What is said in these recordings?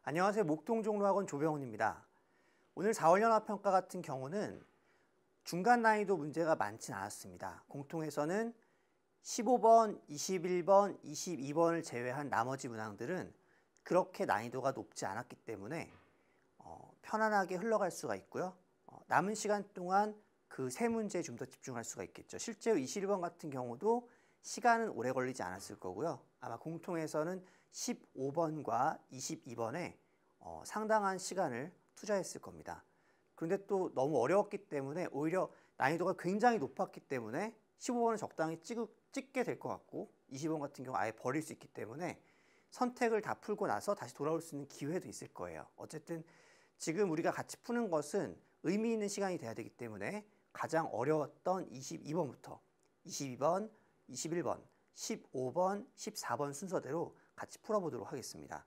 안녕하세요. 목동종로학원 조병훈입니다. 오늘 4월 연합평가 같은 경우는 중간 난이도 문제가 많진 않았습니다. 공통에서는 15번, 21번, 22번을 제외한 나머지 문항들은 그렇게 난이도가 높지 않았기 때문에 편안하게 흘러갈 수가 있고요. 남은 시간 동안 그 세 문제에 좀 더 집중할 수가 있겠죠. 실제로 21번 같은 경우도 시간은 오래 걸리지 않았을 거고요. 아마 공통에서는 15번과 22번에 상당한 시간을 투자했을 겁니다. 그런데 또 너무 어려웠기 때문에 오히려 난이도가 굉장히 높았기 때문에 15번은 적당히 찍게 될 것 같고 20번 같은 경우 아예 버릴 수 있기 때문에 선택을 다 풀고 나서 다시 돌아올 수 있는 기회도 있을 거예요. 어쨌든 지금 우리가 같이 푸는 것은 의미 있는 시간이 돼야 되기 때문에 가장 어려웠던 22번부터 22번, 21번, 15번, 14번 순서대로 같이 풀어보도록 하겠습니다.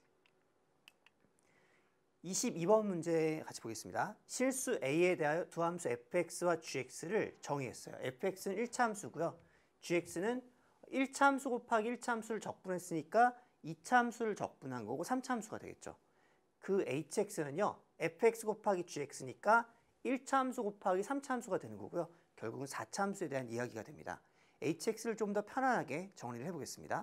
22번 문제 같이 보겠습니다. 실수 A에 대하여 두 함수 fx와 gx를 정의했어요. fx는 1차 함수고요. gx는 1차 함수 곱하기 1차 함수를 적분했으니까 2차 함수를 적분한 거고 3차 함수가 되겠죠. 그 hx는요. fx 곱하기 gx니까 1차 함수 곱하기 3차 함수가 되는 거고요. 결국은 4차 함수에 대한 이야기가 됩니다. hx를 좀 더 편안하게 정리를 해보겠습니다.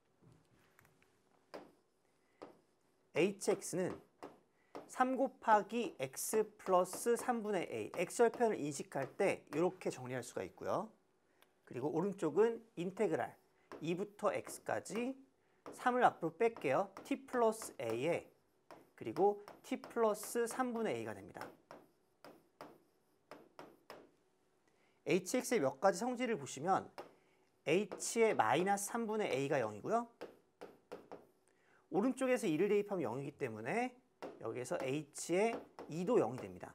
hx는 3 곱하기 x 플러스 3분의 a, x절편을 인식할 때 이렇게 정리할 수가 있고요. 그리고 오른쪽은 인테그랄 2부터 x까지 3을 앞으로 뺄게요. t 플러스 a에 그리고 t 플러스 3분의 a가 됩니다. hx의 몇 가지 성질을 보시면 h의 마이너스 3분의 a가 0이고요. 오른쪽에서 2를 대입하면 0이기 때문에 여기에서 h의 2도 0이 됩니다.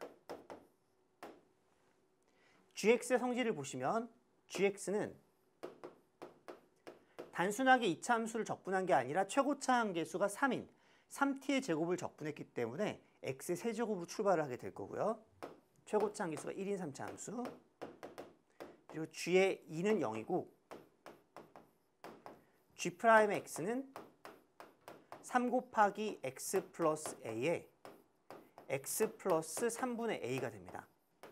gx의 성질을 보시면 gx는 단순하게 2차 함수를 적분한 게 아니라 최고차 한계수가 3인 3t의 제곱을 적분했기 때문에 x의 세제곱으로 출발을 하게 될 거고요. 최고차 한계수가 1인 3차 함수 그리고 g의 2는 0이고 g'x는 3 곱하기 x 플러스 a에 x 플러스 3분의 a가 됩니다.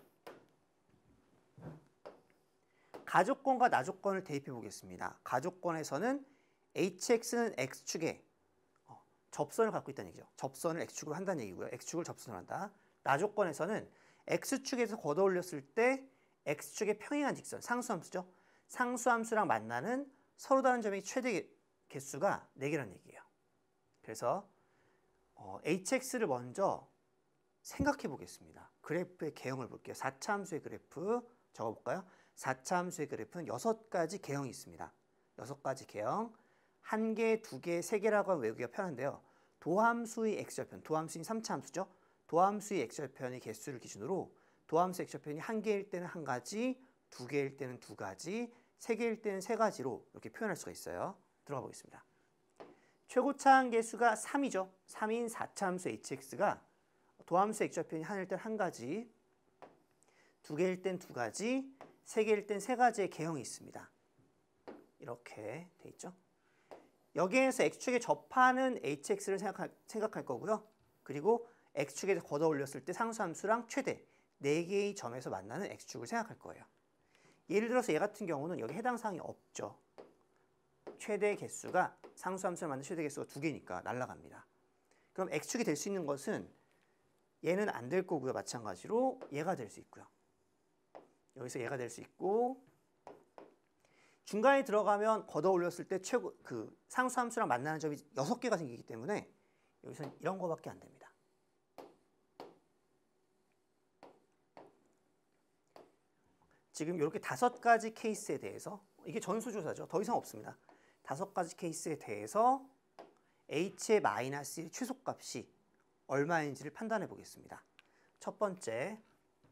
가조건과 나조건을 대입해 보겠습니다. 가조건에서는 hx는 x축에 접선을 갖고 있다는 얘기죠. 접선을 x축으로 한다는 얘기고요. x축을 접선을 한다. 나조건에서는 x축에서 걷어 올렸을 때 x축의 평행한 직선, 상수함수죠. 상수함수랑 만나는 서로 다른 점의 최대 개수가 4개라는 얘기예요. 그래서 hx를 먼저 생각해 보겠습니다. 그래프의 개형을 볼게요. 4차 함수의 그래프 적어볼까요? 4차 함수의 그래프는 6가지 개형이 있습니다. 6가지 개형, 1개, 2개, 3개라고 하면 외우기가 편한데요. 도함수의 x절편, 도함수인 3차 함수죠. 도함수의 x절편의 개수를 기준으로 도함수 x절편이 1개일 때는 1가지, 2개일 때는 2가지, 3개일 때는 3가지로 이렇게 표현할 수가 있어요. 들어가 보겠습니다. 최고차 한계수가 3이죠. 3인 4차 함수 hx가 도함수 x절편이 1일 땐 1가지, 2개일 땐 2가지, 3개일 땐 3가지의 개형이 있습니다. 이렇게 돼 있죠. 여기에서 x축에 접하는 hx를 생각할 거고요. 그리고 x축에서 걷어 올렸을 때 상수함수랑 최대 4개의 점에서 만나는 x축을 생각할 거예요. 예를 들어서 얘 같은 경우는 여기 해당 사항이 없죠. 최대 개수가 상수함수를 만든 최대 개수가 2개니까 날아갑니다. 그럼 x축이 될 수 있는 것은 얘는 안 될 거고요. 마찬가지로 얘가 될 수 있고요. 여기서 얘가 될 수 있고 중간에 들어가면 걷어 올렸을 때 상수함수랑 만나는 점이 6개가 생기기 때문에 여기서는 이런 거밖에 안 됩니다. 지금 이렇게 5가지 케이스에 대해서 이게 전수조사죠. 더 이상 없습니다. 5가지 케이스에 대해서 h의 마이너스 1 최소값이 얼마인지를 판단해 보겠습니다. 첫 번째,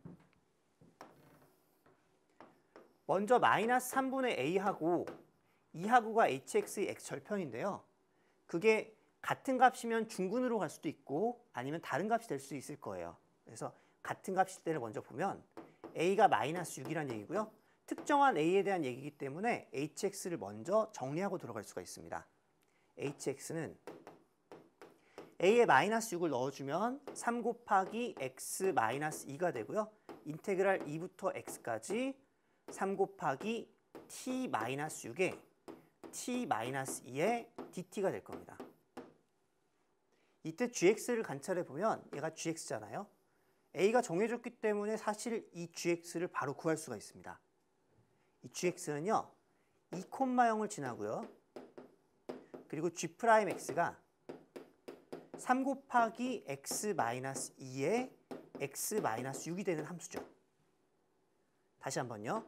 먼저 마이너스 3분의 a하고 2하고가 hx의 x절편인데요. 그게 같은 값이면 중근으로 갈 수도 있고 아니면 다른 값이 될 수 있을 거예요. 그래서 같은 값일 때를 먼저 보면 a가 마이너스 6이라는 얘기고요. 특정한 a에 대한 얘기이기 때문에 hx를 먼저 정리하고 들어갈 수가 있습니다. hx는 a에 마이너스 6을 넣어주면 3 곱하기 x 마이너스 2가 되고요. 인테그랄 2부터 x까지 3 곱하기 t 마이너스 6에 t 마이너스 2의 dt가 될 겁니다. 이때 gx를 관찰해 보면 얘가 gx잖아요. a가 정해졌기 때문에 사실 이 gx를 바로 구할 수가 있습니다. 이 gx는요. 2,0을 지나고요. 그리고 g'x가 3 곱하기 x-2에 x-6이 되는 함수죠. 다시 한번요.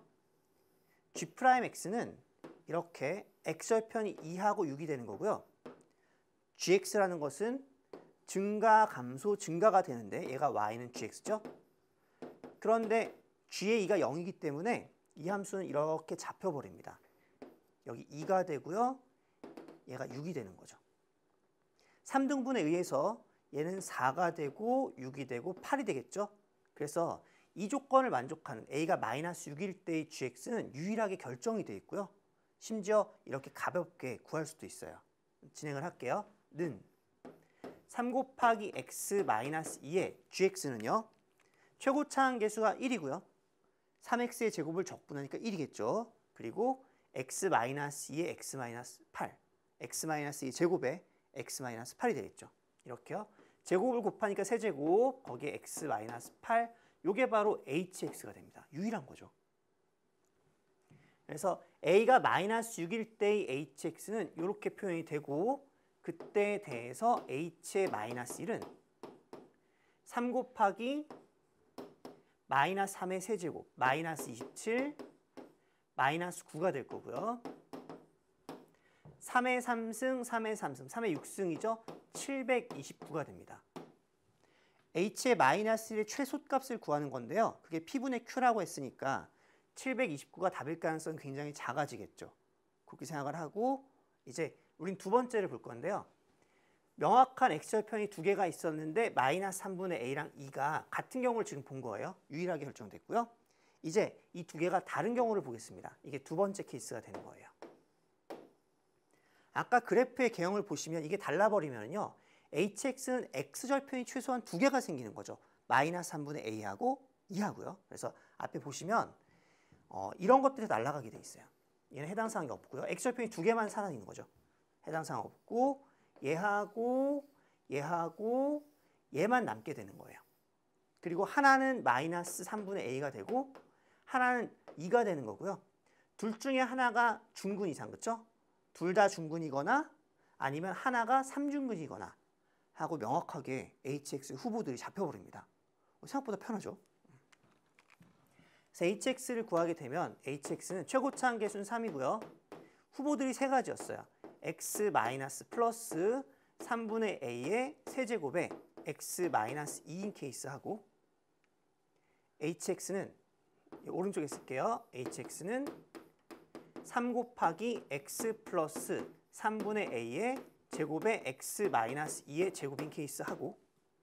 g'x는 이렇게 x절편이 2하고 6이 되는 거고요. gx라는 것은 증가, 감소, 증가가 되는데 얘가 y는 gx죠. 그런데 g의 2가 0이기 때문에 이 함수는 이렇게 잡혀버립니다. 여기 2가 되고요. 얘가 6이 되는 거죠. 3등분에 의해서 얘는 4가 되고 6이 되고 8이 되겠죠. 그래서 이 조건을 만족하는 a가 마이너스 6일 때의 gx는 유일하게 결정이 되어 있고요. 심지어 이렇게 가볍게 구할 수도 있어요. 진행을 할게요. 는 3 곱하기 x 마이너스 2의 gx는요. 최고차항 계수가 1이고요. 3x의 제곱을 적분하니까 1이겠죠. 그리고 x 마이너스 2의 x 마이너스 8, x 마이너스 2 제곱에 x 마이너스 8이 되겠죠. 이렇게요. 제곱을 곱하니까 세제곱, 거기에 x 마이너스 8, 요게 바로 hx가 됩니다. 유일한 거죠. 그래서 a가 마이너스 6일 때의 hx는 이렇게 표현이 되고 그때에 대해서 h의 마이너스 1은 3 곱하기 마이너스 3의 세제곱, 마이너스 27, 마이너스 9가 될 거고요. 3의 3승, 3의 3승, 3의 6승이죠. 729가 됩니다. h의 마이너스 1의 최소값을 구하는 건데요. 그게 p분의 q라고 했으니까 729가 답일 가능성이 굉장히 작아지겠죠. 그렇게 생각을 하고 이제 우린 두 번째를 볼 건데요. 명확한 x절편이 두 개가 있었는데 마이너스 3분의 a랑 2가 같은 경우를 지금 본 거예요. 유일하게 결정됐고요. 이제 이 두 개가 다른 경우를 보겠습니다. 이게 두 번째 케이스가 되는 거예요. 아까 그래프의 개형을 보시면 이게 달라버리면요. hx는 x절편이 최소한 두 개가 생기는 거죠. 마이너스 3분의 a하고 2하고요. 그래서 앞에 보시면 이런 것들이 날아가게 돼 있어요. 얘는 해당 사항이 없고요. x절편이 두 개만 살아있는 거죠. 해당 사항 없고 얘하고 얘하고 얘만 남게 되는 거예요. 그리고 하나는 마이너스 3분의 a가 되고 하나는 2가 되는 거고요. 둘 중에 하나가 중근 이상, 그렇죠? 둘 다 중근이거나 아니면 하나가 3중근이거나 하고 명확하게 hx 후보들이 잡혀버립니다. 생각보다 편하죠? 그래서 hx를 구하게 되면 hx는 최고차항 계수는 3이고요. 후보들이 세 가지였어요. x 마이너스 플러스 3분의 a의 세제곱에 x 마이너스 2인 케이스하고 hx는 오른쪽에 쓸게요. hx는 3 곱하기 x 플러스 3분의 a의 제곱에 x 마이너스 2의 제곱인 케이스하고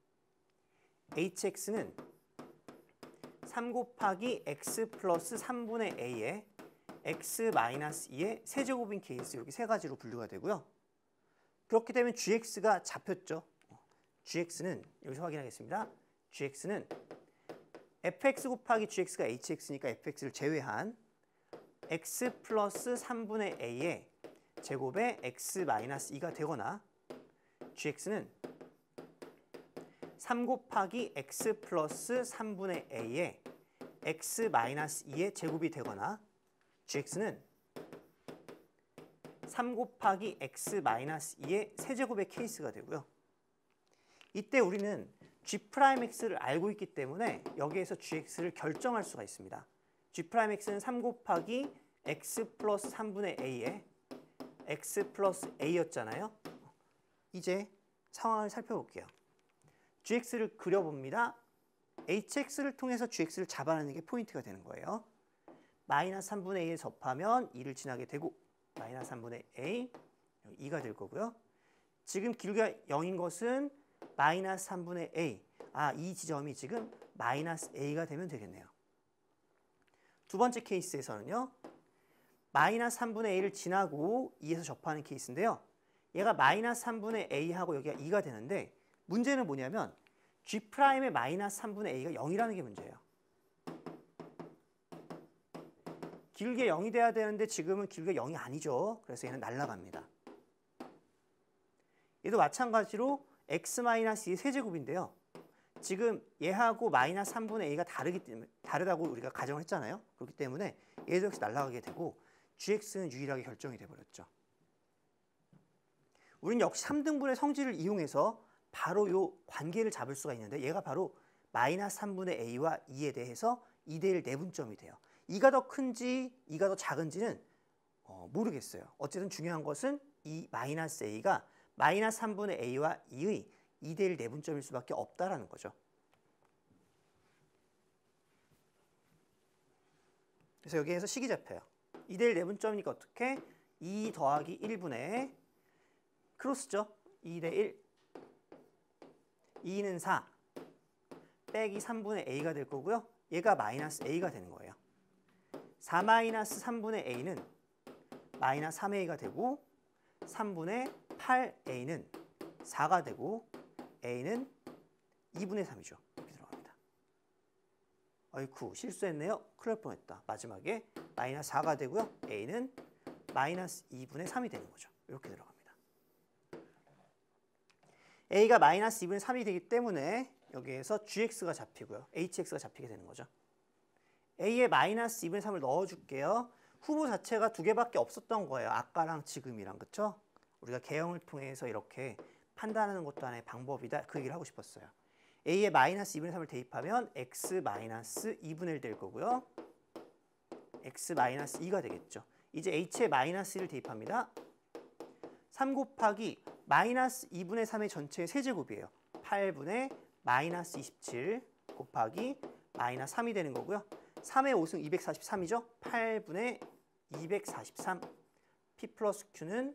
hx는 3 곱하기 x 플러스 3분의 a의 x 마이너스 2의 세제곱인 케이스, 이렇게 세 가지로 분류가 되고요. 그렇게 되면 gx가 잡혔죠. gx는 여기서 확인하겠습니다. gx는 fx 곱하기 gx가 hx니까 fx를 제외한 x 플러스 3분의 a의 제곱에 x 마이너스 2가 되거나 gx는 3 곱하기 x 플러스 3분의 a의 x 마이너스 2의 제곱이 되거나 gx는 3 곱하기 x 마이너스 2의 세제곱의 케이스가 되고요. 이때 우리는 g'x를 알고 있기 때문에 여기에서 gx를 결정할 수가 있습니다. g'x는 3 곱하기 x 플러스 3분의 a의 x 플러스 a였잖아요. 이제 상황을 살펴볼게요. gx를 그려봅니다. hx를 통해서 gx를 잡아내는 게 포인트가 되는 거예요. 마이너스 3분의 a에 접하면 2를 지나게 되고 마이너스 3분의 a, 2가 될 거고요. 지금 길이가 0인 것은 마이너스 3분의 a, 이 지점이 지금 마이너스 a가 되면 되겠네요. 두 번째 케이스에서는요. 마이너스 3분의 a를 지나고 2에서 접하는 케이스인데요. 얘가 마이너스 3분의 a하고 여기가 2가 되는데 문제는 뭐냐면 G'의 마이너스 3분의 A가 0이라는 게 문제예요. 길게 0이 돼야 되는데 지금은 길게 0이 아니죠. 그래서 얘는 날아갑니다. 얘도 마찬가지로 x-2의 세제곱인데요. 지금 얘하고 마이너스 3분의 A가 다르다고 우리가 가정을 했잖아요. 그렇기 때문에 얘도 역시 날아가게 되고 gx는 유일하게 결정이 돼버렸죠. 우리는 역시 3등분의 성질을 이용해서 바로 이 관계를 잡을 수가 있는데 얘가 바로 마이너스 3분의 A와 2에 대해서 2대1 내분점이 돼요. 2가 더 큰지 2가 더 작은지는 모르겠어요. 어쨌든 중요한 것은 이 마이너스 A가 마이너스 3분의 A와 2의 2대1 내분점일 수밖에 없다라는 거죠. 그래서 여기에서 식이 잡혀요. 2대1 내분점이니까 어떻게? 2 더하기 1분의 크로스죠. 2대1 2는 4 빼기 3분의 A가 될 거고요. 얘가 마이너스 A가 되는 거예요. 4 마이너스 3분의 A는 마이너스 3A가 되고 3분의 8A는 4가 되고 A는 2분의 3이죠. 이렇게 들어갑니다. 어이쿠 실수했네요. 큰일 날 뻔했다. 마지막에 마이너스 4가 되고요. A는 마이너스 2분의 3이 되는 거죠. 이렇게 들어갑니다. A가 마이너스 2분의 3이 되기 때문에 여기에서 GX가 잡히고요. HX가 잡히게 되는 거죠. A에 마이너스 2분의 3을 넣어줄게요. 후보 자체가 두 개밖에 없었던 거예요. 아까랑 지금이랑. 그쵸? 우리가 개형을 통해서 이렇게 판단하는 것도 하나의 방법이다. 그 얘기를 하고 싶었어요. A에 마이너스 2분의 3을 대입하면 X 마이너스 2분의 1 될 거고요. X 마이너스 2가 되겠죠. 이제 H에 마이너스 1을 대입합니다. 3 곱하기 마이너스 2분의 3의 전체의 세제곱이에요. 8분의 마이너스 27 곱하기 마이너스 3이 되는 거고요. 3의 5승 243이죠. 8분의 243 P 플러스 Q는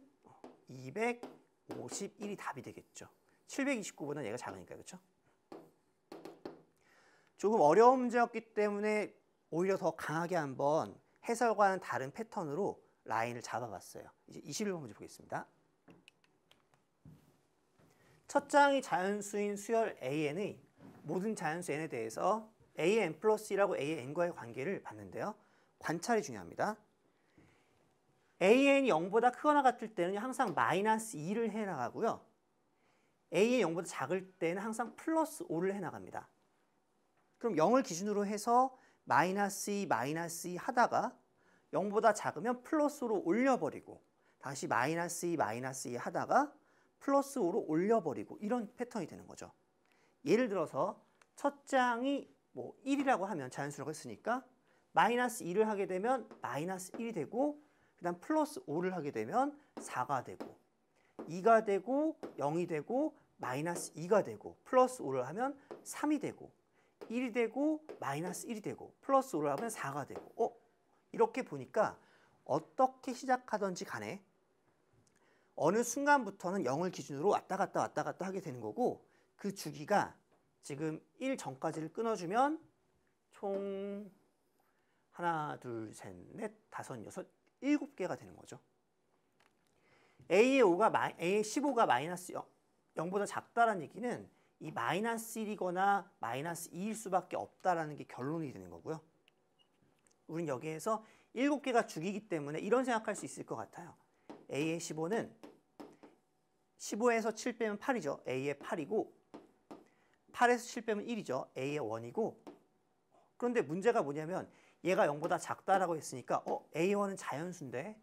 251이 답이 되겠죠. 729보다는 얘가 작으니까 그렇죠? 조금 어려운 문제였기 때문에 오히려 더 강하게 한번 해설과는 다른 패턴으로 라인을 잡아봤어요. 이제 21번 문제 보겠습니다. 첫 장이 자연수인 수열 AN의 모든 자연수 N에 대해서 A의 N 플러스 1하고 A의 N과의 관계를 봤는데요. 관찰이 중요합니다. AN이 0보다 크거나 같을 때는 항상 마이너스 2를 해나가고요. A의 0보다 작을 때는 항상 플러스 5를 해나갑니다. 그럼 0을 기준으로 해서 마이너스 2, 마이너스 2 하다가 0보다 작으면 플러스 5로 올려버리고 다시 마이너스 2, 마이너스 2 하다가 플러스 5로 올려버리고 이런 패턴이 되는 거죠. 예를 들어서 첫 장이 뭐 1이라고 하면 자연수라고 했으니까 마이너스 2를 하게 되면 마이너스 1이 되고 그 다음 플러스 5를 하게 되면 4가 되고 2가 되고 0이 되고 마이너스 2가 되고 플러스 5를 하면 3이 되고 1이 되고 마이너스 1이 되고 플러스 5를 하면 4가 되고 이렇게 보니까 어떻게 시작하든지 간에 어느 순간부터는 0을 기준으로 왔다 갔다 하게 되는 거고 그 주기가 지금 1 전까지를 끊어주면 총 하나, 둘, 셋, 넷, 다섯, 여섯, 7개가 되는 거죠. A의 15가 마이너스 0보다 작다는 얘기는 이 마이너스 1이거나 마이너스 2일 수밖에 없다라는 게 결론이 되는 거고요. 우린 여기에서 7개가 주기이기 때문에 이런 생각할 수 있을 것 같아요. A의 15는 15에서 7 빼면 8이죠. A의 8이고 8에서 7 빼면 1이죠. A의 1이고 그런데 문제가 뭐냐면 얘가 0보다 작다라고 했으니까 A1은 자연수인데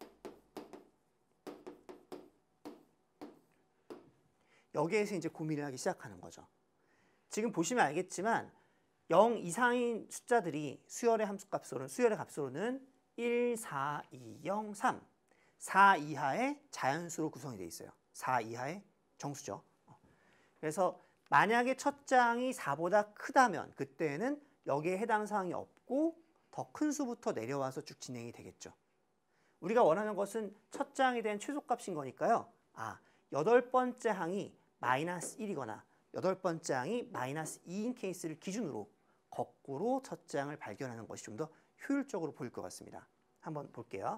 여기에서 이제 고민을 하기 시작하는 거죠. 지금 보시면 알겠지만 0 이상인 숫자들이 수열의 값으로는 1, 4, 2, 0, 3 4 이하의 자연수로 구성이 되어 있어요. 4 이하의 정수죠. 그래서 만약에 첫 장이 4보다 크다면 그때는 여기에 해당 사항이 없고 더 큰 수부터 내려와서 쭉 진행이 되겠죠. 우리가 원하는 것은 첫 장에 대한 최소값인 거니까요. 8번째 항이 마이너스 1이거나 8번째 항이 마이너스 2인 케이스를 기준으로 거꾸로 첫 장을 발견하는 것이 좀 더 효율적으로 보일 것 같습니다. 한번 볼게요.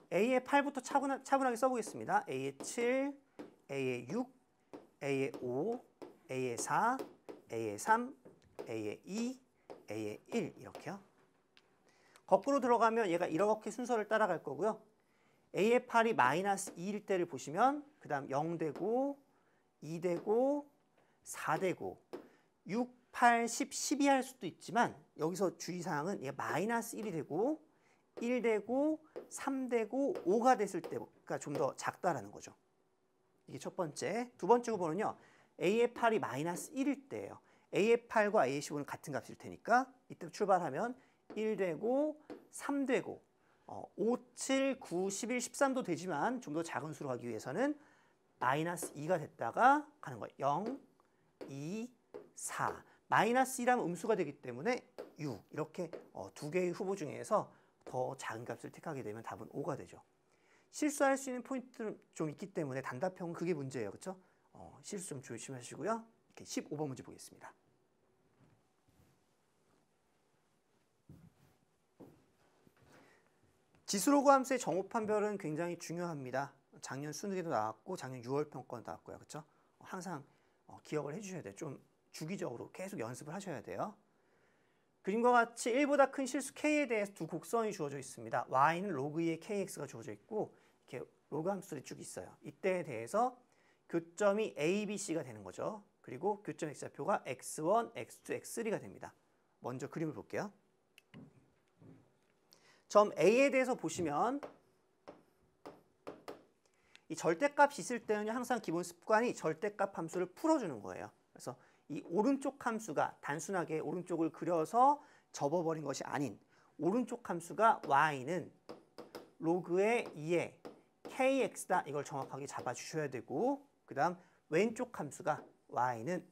A의 8부터 차분하게 써보겠습니다. A의 7, A의 6, A의 5, A의 4, A의 3, A의 2, A의 1 이렇게요. 거꾸로 들어가면 얘가 이렇게 순서를 따라갈 거고요. A의 8이 마이너스 2일 때를 보시면 그 다음 0 되고 2 되고 4 되고 6, 8, 10, 12 할 수도 있지만 여기서 주의사항은 얘가 마이너스 1이 되고 1 되고 3 되고 5가 됐을 때가 좀 더 작다라는 거죠. 이게 첫 번째. 두 번째 후보는요. A의 8이 마이너스 1일 때예요. A의 8과 A의 15는 같은 값일 테니까 이때 출발하면 1 되고 3 되고 5, 7, 9, 11, 13도 되지만 좀 더 작은 수로 가기 위해서는 마이너스 2가 됐다가 가는 거예요. 0, 2, 4. 마이너스 2라면 음수가 되기 때문에 6. 이렇게 두 개의 후보 중에서 더 작은 값을 택하게 되면 답은 5가 되죠. 실수할 수 있는 포인트는 좀 있기 때문에 단답형은 그게 문제예요. 그렇죠? 실수 좀 조심하시고요. 이렇게 15번 문제 보겠습니다. 지수로그 함수의 정오판별은 굉장히 중요합니다. 작년 수능에도 나왔고 작년 6월 평가도 나왔고요. 그렇죠? 항상 기억을 해주셔야 돼요. 좀 주기적으로 계속 연습을 하셔야 돼요. 그림과 같이 1보다 큰 실수 k에 대해서 두 곡선이 주어져 있습니다. y는 로그 2의 kx가 주어져 있고 이렇게 로그 함수들이 쭉 있어요. 이때에 대해서 교점이 a, b, c가 되는 거죠. 그리고 교점 x좌표가 x1, x2, x3가 됩니다. 먼저 그림을 볼게요. 점 A에 대해서 보시면 이 절대값이 있을 때는 항상 기본 습관이 절대값 함수를 풀어주는 거예요. 그래서 이 오른쪽 함수가 단순하게 오른쪽을 그려서 접어버린 것이 아닌 오른쪽 함수가 y는 로그의 2의 kx다. 이걸 정확하게 잡아주셔야 되고 그 다음 왼쪽 함수가 y는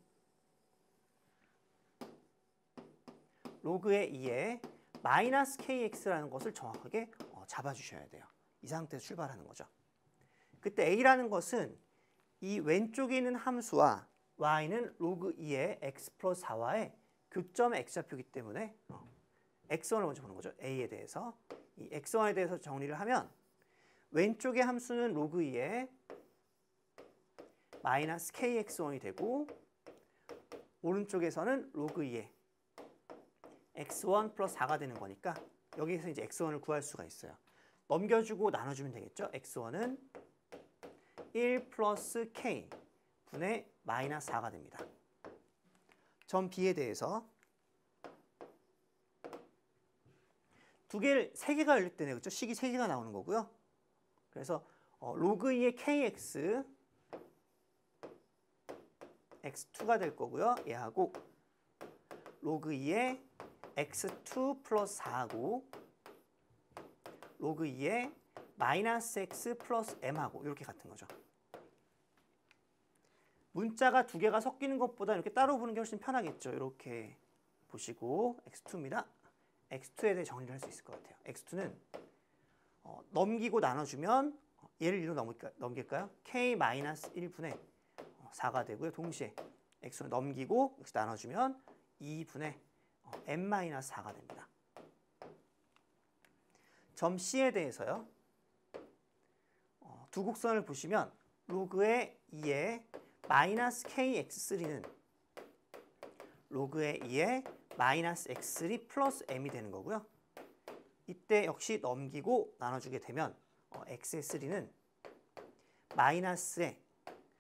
로그의 2의 마이너스 kx라는 것을 정확하게 잡아주셔야 돼요. 이 상태에서 출발하는 거죠. 그때 a라는 것은 이 왼쪽에 있는 함수와 y는 로그 2의 x 플러스 4와의 교점의 x좌표이기 때문에 x1을 먼저 보는 거죠. a에 대해서. 이 x1에 대해서 정리를 하면 왼쪽의 함수는 로그 2의 마이너스 kx1이 되고 오른쪽에서는 로그 2의 x1 플러스 4가 되는 거니까 여기에서 이제 x1을 구할 수가 있어요. 넘겨주고 나눠주면 되겠죠. x1은 1 플러스 k 분의 마이너스 4가 됩니다. 점 B에 대해서 세 개가 열릴 때네, 그렇죠? 식이 3개가 나오는 거고요. 그래서 로그 2의 kx x2가 될 거고요. 얘하고 로그 2의 x2 플러스 4하고 로그 2의 마이너스 x 플러스 m하고 이렇게 같은 거죠. 문자가 두 개가 섞이는 것보다 이렇게 따로 보는 게 훨씬 편하겠죠. 이렇게 보시고 x2입니다. x2에 대해 정리를 할 수 있을 것 같아요. x2는 넘기고 나눠주면 얘를 1로 넘길까요? k-1분의 4가 되고요. 동시에 x는 넘기고 역시 나눠주면 2분의 n-4가 됩니다. 점 C에 대해서요. 두 곡선을 보시면 로그의 2의 마이너스 kx3는 로그의 2의 마이너스 x3 플러스 m이 되는 거고요. 이때 역시 넘기고 나눠주게 되면 x의 3는 마이너스의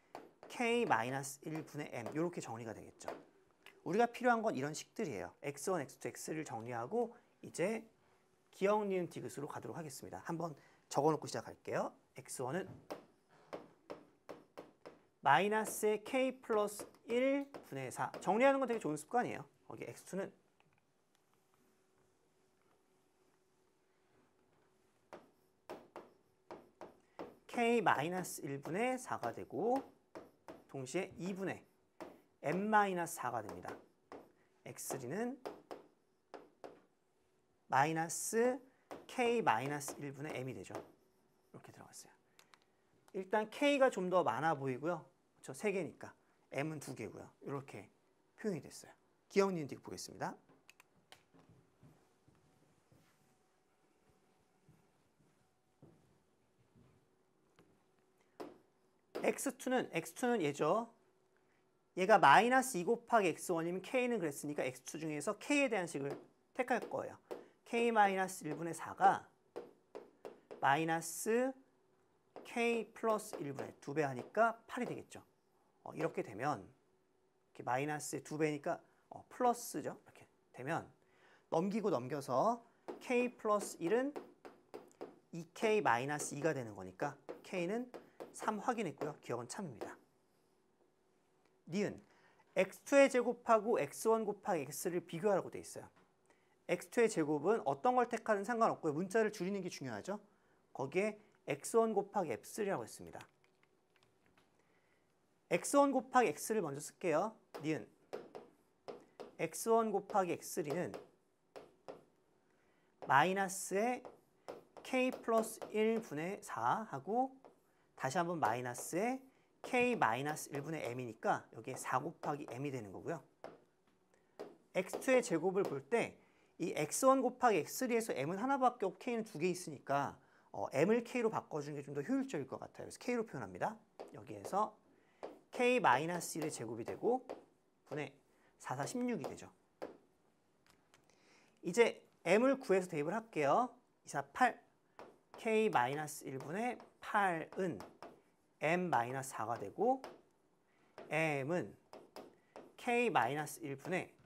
k-1분의 m 이렇게 정리가 되겠죠. 우리가 필요한 건 이런 식들이에요. x1, x2, x3를 정리하고 이제 기억, 니은, 디귿으로 가도록 하겠습니다. 한번 적어놓고 시작할게요. x1은 마이너스의 k 플러스 1분의 4. 정리하는 건 되게 좋은 습관이에요. 거기 x2는 k-1분의 4가 되고 동시에 2분의 m-4가 됩니다. x3는 마이너스 k-1분의 m이 되죠. 이렇게 들어갔어요. 일단 k가 좀 더 많아 보이고요. 그렇죠? 3개니까 m은 2개고요. 이렇게 표현이 됐어요. 기억, 니은, 디귿 보겠습니다. x2는 얘죠. 얘가 마이너스 2 곱하기 x1이면 k는 그랬으니까 x2 중에서 k에 대한 식을 택할 거예요. k-1분의 4가 마이너스 k 플러스 1분의 2배 하니까 8이 되겠죠. 이렇게 되면 이렇게 마이너스의 2배니까 플러스죠. 이렇게 되면 넘기고 넘겨서 k 플러스 1은 2k 마이너스 2가 되는 거니까 k는 3 확인했고요. 기억은 참입니다. 니은 x2의 제곱하고 x1 곱하기 x를 비교하라고 돼 있어요. x2의 제곱은 어떤 걸 택하든 상관없고요. 문자를 줄이는 게 중요하죠. 거기에 x1 곱하기 f3라고 했습니다. x1 곱하기 x를 먼저 쓸게요. 니은 x1 곱하기 x3는 마이너스의 k 플러스 1분의 4 하고 다시 한번 마이너스의 k 마이너스 1분의 m이니까 여기에 4 곱하기 m이 되는 거고요. x2의 제곱을 볼 때 이 x1 곱하기 x3에서 m은 하나밖에 없고 k는 2개 있으니까 m을 k로 바꿔주는 게 좀 더 효율적일 것 같아요. 그래서 k로 표현합니다. 여기에서 k 마이너스 1의 제곱이 되고 분의 4, 4, 16이 되죠. 이제 m을 구해서 대입을 할게요. 2, 4, 8 k 마이너스 1분의 8은 m 마이너스 4가 되고 m은 k 마이너스 1분의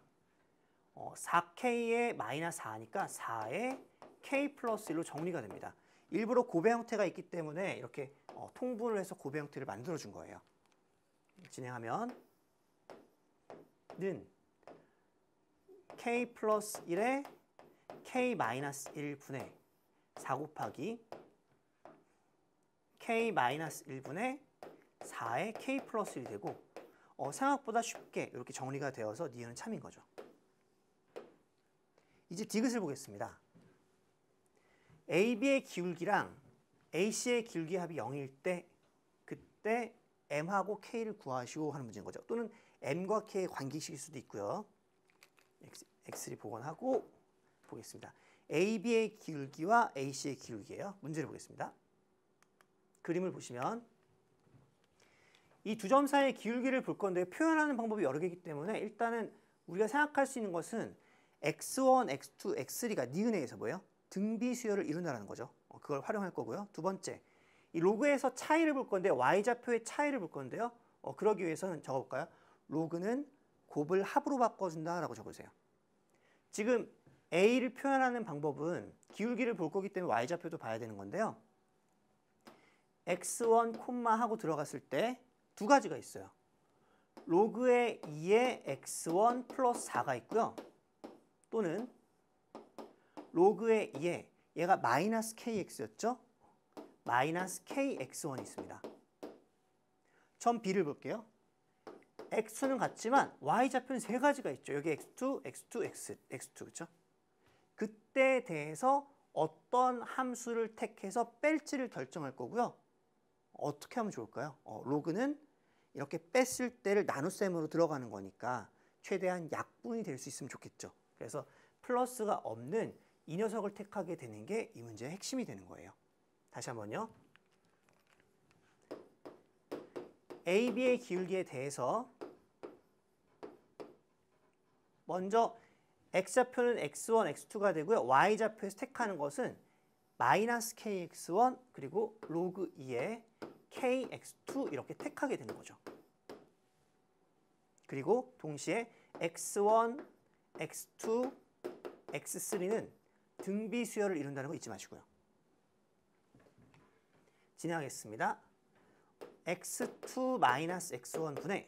4k의 마이너스 4니까 4의 k 플러스 1로 정리가 됩니다. 일부러 곱의 형태가 있기 때문에 이렇게 통분을 해서 곱의 형태를 만들어준 거예요. 진행하면 는 k 플러스 1의 k 마이너스 1분의 4 곱하기 k 마이너스 1분의 4의 k 플러스 1이 되고 생각보다 쉽게 이렇게 정리가 되어서 니은은 참인 거죠. 이제 디귿을 보겠습니다. AB의 기울기랑 AC의 기울기 합이 0일 때 그때 M하고 K를 구하시오 하는 문제인 거죠. 또는 M과 K의 관계식일 수도 있고요. X3 복원하고 보겠습니다. AB의 기울기와 AC의 기울기예요. 문제를 보겠습니다. 그림을 보시면 이 두 점 사이의 기울기를 볼 건데 표현하는 방법이 여러 개이기 때문에 일단은 우리가 생각할 수 있는 것은 x1, x2, x3가 니은에서 뭐예요? 등비수열을 이룬다는 거죠. 그걸 활용할 거고요. 두 번째, 이 로그에서 차이를 볼 건데 y좌표의 차이를 볼 건데요. 그러기 위해서는 적어볼까요? 로그는 곱을 합으로 바꿔준다라고 적으세요. 지금 a를 표현하는 방법은 기울기를 볼 거기 때문에 y좌표도 봐야 되는 건데요. x1, 콤마 하고 들어갔을 때 두 가지가 있어요. 로그의 2의 x1 플러스 4가 있고요. 또는 로그의 2에 얘가 마이너스 kx였죠? 마이너스 kx1이 있습니다. 전 b를 볼게요. x는 같지만 y좌표는 세 가지가 있죠. 여기 x2, x2, x2 그렇죠? 그때에 대해서 어떤 함수를 택해서 뺄지를 결정할 거고요. 어떻게 하면 좋을까요? 로그는 이렇게 뺐을 때를 나눗셈으로 들어가는 거니까 최대한 약분이 될 수 있으면 좋겠죠. 그래서 플러스가 없는 이 녀석을 택하게 되는 게 이 문제의 핵심이 되는 거예요. 다시 한번요. AB의 기울기에 대해서 먼저 x좌표는 x1, x2가 되고요. y좌표에서 택하는 것은 마이너스 kx1 그리고 로그 2의 kx2 이렇게 택하게 되는 거죠. 그리고 동시에 x1, x2, x3는 등비수열을 이룬다는 거 잊지 마시고요. 진행하겠습니다. x2 마이너스 x1 분의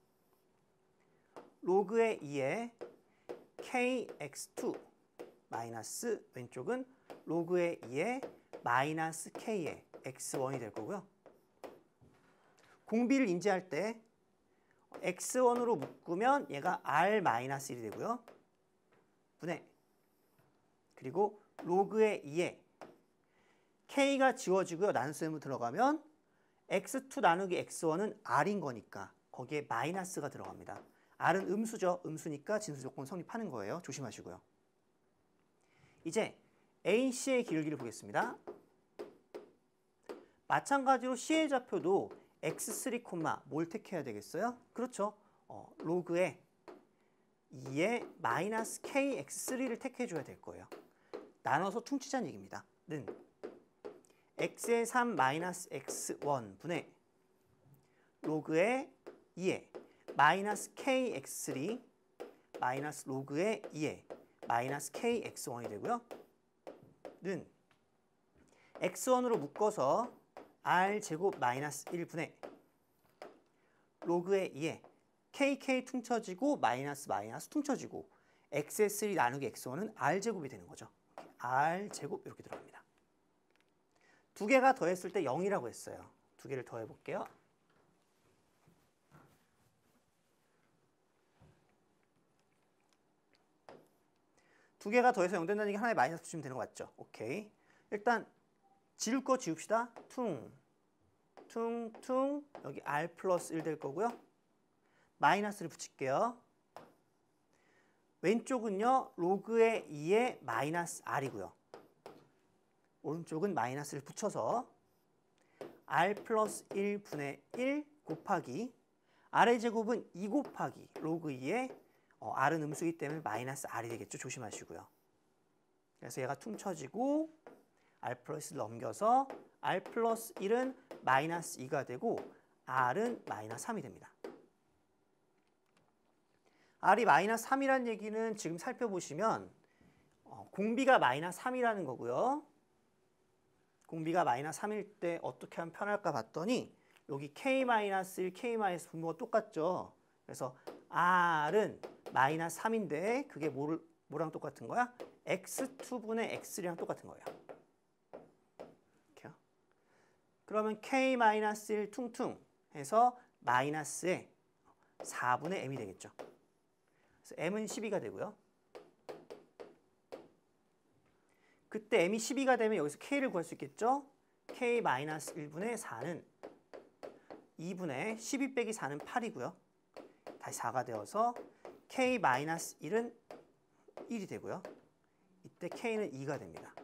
로그의 2의 kx2 마이너스 왼쪽은 로그의 2의 마이너스 k의 x1이 될 거고요. 공비를 인지할 때 x1으로 묶으면 얘가 r-1이 되고요. 분의 그리고 로그의 2에 k가 지워지고요. 나눗셈으로 들어가면 x2 나누기 x1은 r인 거니까 거기에 마이너스가 들어갑니다. r은 음수죠. 음수니까 진수 조건 성립하는 거예요. 조심하시고요. 이제 AC의 기울기를 보겠습니다. 마찬가지로 C의 좌표도 x3, 뭘 택해야 되겠어요? 그렇죠. 로그의 2의 마이너스 k x3를 택해줘야 될 거예요. 나눠서 퉁치자는 얘기입니다. 는 x의 3 마이너스 x1 분의 로그의 2의 마이너스 k x3 마이너스 로그의 2의 마이너스 k x1이 되고요. 는 x1으로 묶어서 r제곱 마이너스 1분의 로그의 2의 kk 퉁쳐지고 마이너스 마이너스 퉁쳐지고 x의 3 나누기 x1은 r제곱이 되는 거죠. r제곱 이렇게 들어갑니다. 두 개가 더했을 때 0이라고 했어요. 두 개를 더해 볼게요. 두 개가 더해서 0 된다는 얘기 하나에 마이너스 붙이면 되는 거 맞죠? 오케이. 일단 지울 거 지웁시다. 퉁 여기 r 플러스 1 될 거고요. 마이너스를 붙일게요. 왼쪽은요. 로그의 2의 마이너스 r이고요. 오른쪽은 마이너스를 붙여서 r 플러스 1분의 1 곱하기 r의 제곱은 2 곱하기 로그 2의 r은 음수이기 때문에 마이너스 r이 되겠죠. 조심하시고요. 그래서 얘가 퉁쳐지고 r 플러스 1 넘겨서 r 플러스 1은 마이너스 2가 되고 r은 마이너스 3이 됩니다. r이 마이너스 3이라는 얘기는 지금 살펴보시면 공비가 마이너스 3이라는 거고요. 공비가 마이너스 3일 때 어떻게 하면 편할까 봤더니 여기 k-1, k-, 분모가 똑같죠. 그래서 r은 마이너스 3인데 그게 뭐랑 똑같은 거야? x2분의 x3랑 똑같은 거예요. 이렇게요. 그러면 k-1 퉁퉁 해서 마이너스에 4분의 m이 되겠죠. 그래서 m은 12가 되고요. 그때 m이 12가 되면 여기서 k를 구할 수 있겠죠? k-1분의 4는 2분의 12 빼기 4는 8이고요. 다시 4가 되어서 k-1은 1이 되고요. 이때 k는 2가 됩니다.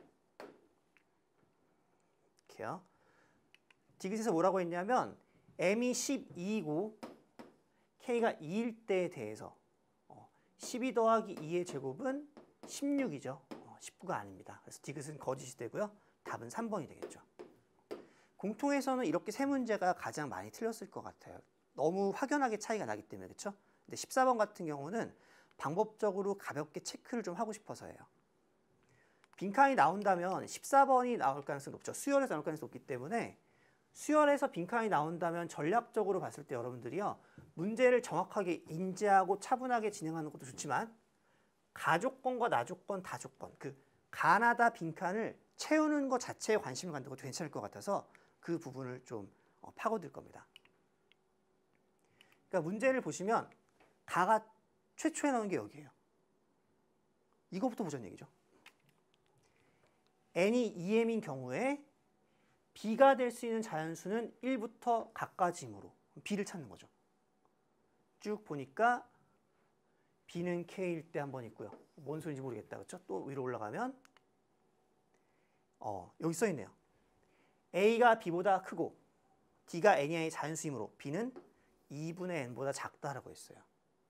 이렇게요. 디귿에서 뭐라고 했냐면 m이 12이고 k가 2일 때에 대해서 12 더하기 2의 제곱은 16이죠. 19가 아닙니다. 그래서 디귿은 거짓이 되고요. 답은 3번이 되겠죠. 공통에서는 이렇게 세 문제가 가장 많이 틀렸을 것 같아요. 너무 확연하게 차이가 나기 때문에 그렇죠? 근데 14번 같은 경우는 방법적으로 가볍게 체크를 좀 하고 싶어서예요. 빈칸이 나온다면 14번이 나올 가능성이 높죠. 수열에서 나올 가능성이 높기 때문에 수열에서 빈칸이 나온다면 전략적으로 봤을 때 여러분들이요. 문제를 정확하게 인지하고 차분하게 진행하는 것도 좋지만 가조건과 나조건, 다조건, 그 가나다 빈칸을 채우는 것 자체에 관심을 갖는 것도 괜찮을 것 같아서 그 부분을 좀 파고들 겁니다. 그러니까 문제를 보시면 가가 최초에 나오는 게 여기예요. 이거부터 보자는 얘기죠. n이 2m인 경우에 b가 될 수 있는 자연수는 1부터 각까지이므로 b를 찾는 거죠. 쭉 보니까 b는 k일 때 한 번 있고요. 뭔 소리인지 모르겠다. 그렇죠? 또 위로 올라가면 여기 써 있네요. a가 b보다 크고 d가 n 이하의 자연수이므로 b는 2분의 n보다 작다라고 했어요.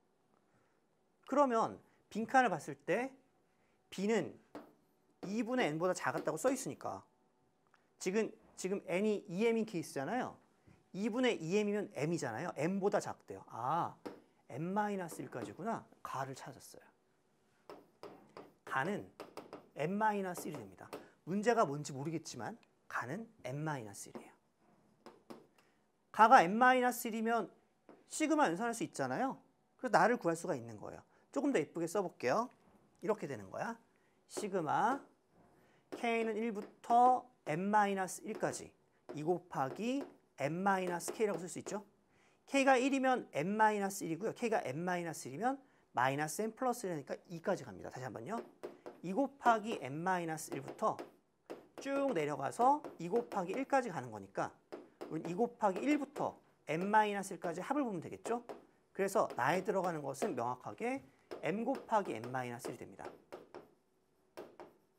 그러면 빈칸을 봤을 때 b는 2분의 n보다 작았다고 써 있으니까 지금 n이 2m인 케이스잖아요. 2분의 2m이면 m이잖아요. m보다 작대요. 아, n-1까지구나. 가를 찾았어요. 가는 n-1이 됩니다. 문제가 뭔지 모르겠지만 가는 n-1이에요. 가가 n-1이면 시그마 연산할 수 있잖아요. 그래서 나를 구할 수가 있는 거예요. 조금 더 예쁘게 써볼게요. 이렇게 되는 거야. 시그마 k는 1부터 n-1까지 2 곱하기 n-k라고 쓸 수 있죠. k가 1이면 n-1이고요. k가 n-1이면 마이너스 n 플러스 1이니까 2까지 갑니다. 다시 한번요. 2 곱하기 n-1부터 쭉 내려가서 2 곱하기 1까지 가는 거니까 우린 2 곱하기 1부터 n-1까지 합을 보면 되겠죠. 그래서 나에 들어가는 것은 명확하게 m 곱하기 n-1이 됩니다.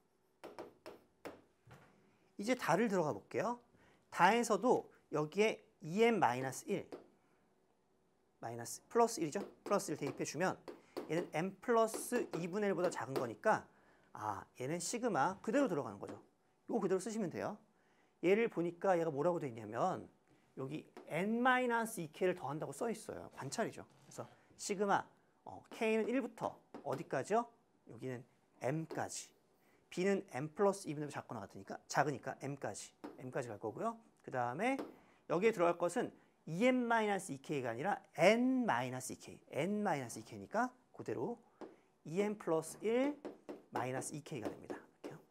이제 다를 들어가 볼게요. 다에서도 여기에 2m-1 마이너스 플러스 1이죠. 플러스 1 대입해 주면 얘는 m 플러스 2분의 1보다 작은 거니까 얘는 시그마 그대로 들어가는 거죠. 이거 그대로 쓰시면 돼요. 얘를 보니까 얘가 뭐라고 돼 있냐면 여기 n-2k를 더한다고 써 있어요. 관찰이죠. 그래서 시그마 k는 1부터 어디까지요? 여기는 m까지. b는 m 플러스 2분의 1 작으니까 m까지 갈 거고요. 그 다음에 여기에 들어갈 것은 2m-2k가 아니라 n-2k. n-2k니까 그대로 2m 플러스 1 마이너스 2k가 됩니다. 이렇게요.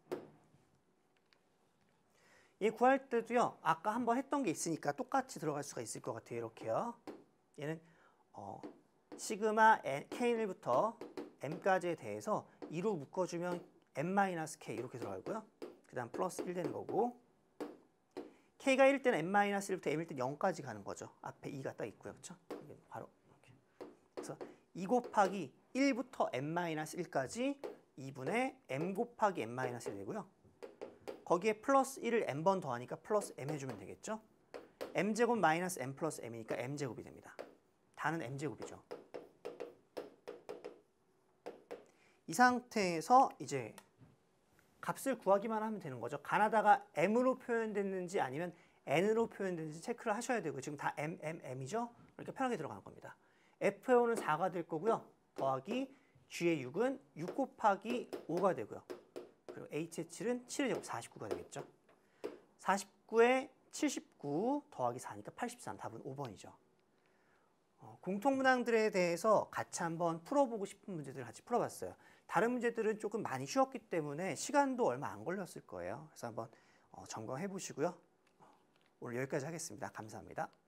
얘 구할 때도요. 아까 한번 했던 게 있으니까 똑같이 들어갈 수가 있을 것 같아요. 이렇게요. 얘는 시그마 k는 1부터 m까지에 대해서 2로 묶어주면 m-k 이렇게 들어가고요. 그 다음 플러스 1 되는 거고 k가 1 때는 m-1부터 m일 때 0까지 가는 거죠. 앞에 2가 딱 있고요. 그렇죠? 바로 이렇게. 그래서 2 곱하기 1부터 m-1까지 2분의 m 곱하기 m-1이 되고요. 거기에 플러스 1을 n번 더하니까 플러스 m 해주면 되겠죠. m제곱 마이너스 m 플러스 m이니까 m제곱이 됩니다. 다는 m제곱이죠. 이 상태에서 이제 값을 구하기만 하면 되는 거죠. 가나다가 m으로 표현됐는지 아니면 n으로 표현됐는지 체크를 하셔야 되고 지금 다 m이죠. 이렇게 편하게 들어가는 겁니다. f의 5는 4가 될 거고요. 더하기 g의 6은 6 곱하기 5가 되고요. 그리고 h의 7은 7의 제곱 49가 되겠죠. 49에 79 더하기 4니까 83. 답은 5번이죠. 공통문항들에 대해서 같이 한번 풀어보고 싶은 문제들을 같이 풀어봤어요. 다른 문제들은 조금 많이 쉬웠기 때문에 시간도 얼마 안 걸렸을 거예요. 그래서 한번 점검해 보시고요. 오늘 여기까지 하겠습니다. 감사합니다.